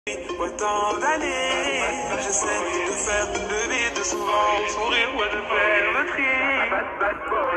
Autant d'années, j'essaie de faire le vide souvent, sourire ou de faire le tri.